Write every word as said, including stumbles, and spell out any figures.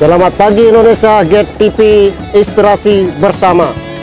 Selamat pagi Indonesia, Get T V Inspirasi Bersama.